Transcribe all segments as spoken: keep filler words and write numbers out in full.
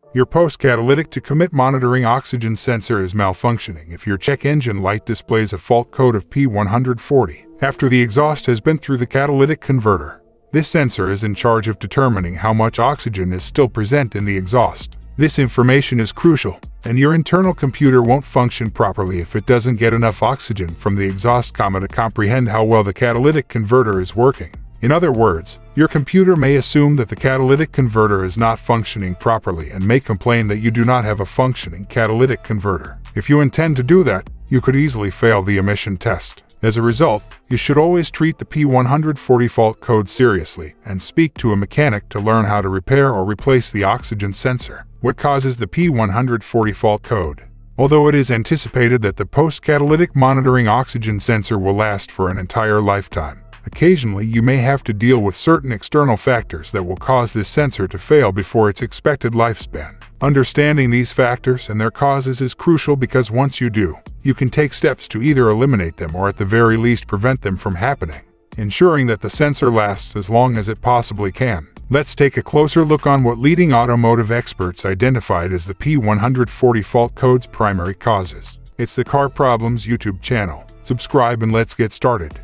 Your post-catalytic to commit monitoring oxygen sensor is malfunctioning if your check engine light displays a fault code of P one forty after the exhaust has been through the catalytic converter. This sensor is in charge of determining how much oxygen is still present in the exhaust. This information is crucial, and your internal computer won't function properly if it doesn't get enough oxygen from the exhaust comma to comprehend how well the catalytic converter is working. In other words, your computer may assume that the catalytic converter is not functioning properly and may complain that you do not have a functioning catalytic converter. If you intend to do that, you could easily fail the emission test. As a result, you should always treat the P one forty fault code seriously and speak to a mechanic to learn how to repair or replace the oxygen sensor. What causes the P one forty fault code? Although it is anticipated that the post-catalytic monitoring oxygen sensor will last for an entire lifetime, occasionally you may have to deal with certain external factors that will cause this sensor to fail before its expected lifespan. Understanding these factors and their causes is crucial because once you do, you can take steps to either eliminate them or at the very least prevent them from happening, ensuring that the sensor lasts as long as it possibly can. Let's take a closer look on what leading automotive experts identified as the P one forty fault code's primary causes. It's the Car Problems YouTube channel. Subscribe and let's get started.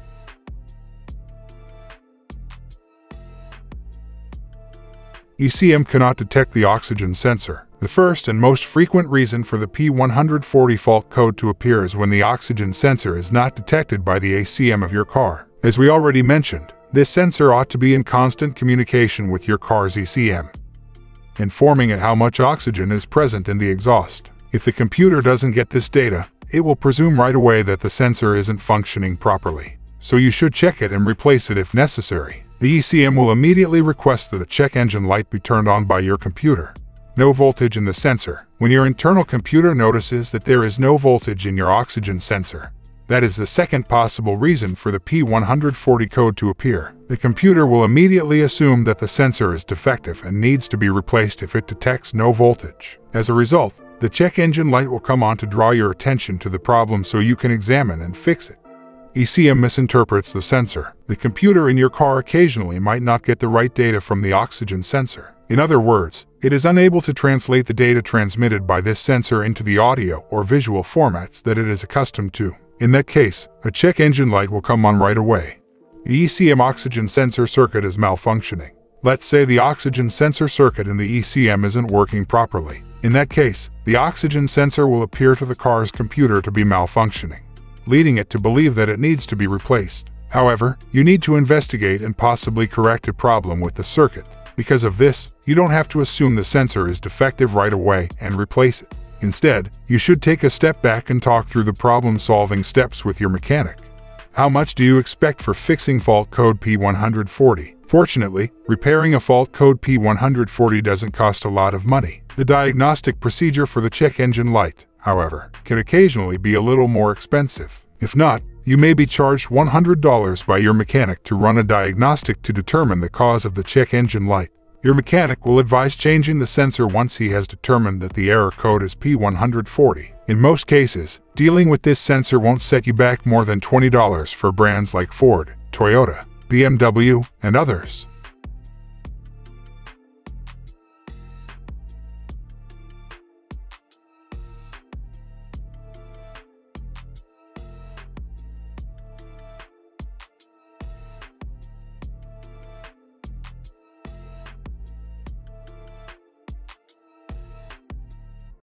E C M cannot detect the oxygen sensor. The first and most frequent reason for the P one forty fault code to appear is when the oxygen sensor is not detected by the E C M of your car. As we already mentioned, this sensor ought to be in constant communication with your car's E C M, informing it how much oxygen is present in the exhaust. If the computer doesn't get this data, it will presume right away that the sensor isn't functioning properly. So you should check it and replace it if necessary. The E C M will immediately request that a check engine light be turned on by your computer. No voltage in the sensor. When your internal computer notices that there is no voltage in your oxygen sensor, that is the second possible reason for the P one forty code to appear. The computer will immediately assume that the sensor is defective and needs to be replaced if it detects no voltage. As a result, the check engine light will come on to draw your attention to the problem so you can examine and fix it. E C M misinterprets the sensor. The computer in your car occasionally might not get the right data from the oxygen sensor. In other words, it is unable to translate the data transmitted by this sensor into the audio or visual formats that it is accustomed to. In that case, a check engine light will come on right away. The E C M oxygen sensor circuit is malfunctioning. Let's say the oxygen sensor circuit in the E C M isn't working properly. In that case, the oxygen sensor will appear to the car's computer to be malfunctioning, leading it to believe that it needs to be replaced. However, you need to investigate and possibly correct a problem with the circuit. Because of this, you don't have to assume the sensor is defective right away and replace it. Instead, you should take a step back and talk through the problem-solving steps with your mechanic. How much do you expect for fixing fault code P one forty? Fortunately, repairing a fault code P one forty doesn't cost a lot of money. The diagnostic procedure for the check engine light, however, can occasionally be a little more expensive. If not, you may be charged one hundred dollars by your mechanic to run a diagnostic to determine the cause of the check engine light. Your mechanic will advise changing the sensor once he has determined that the error code is P one forty. In most cases, dealing with this sensor won't set you back more than twenty dollars for brands like Ford, Toyota, B M W, and others.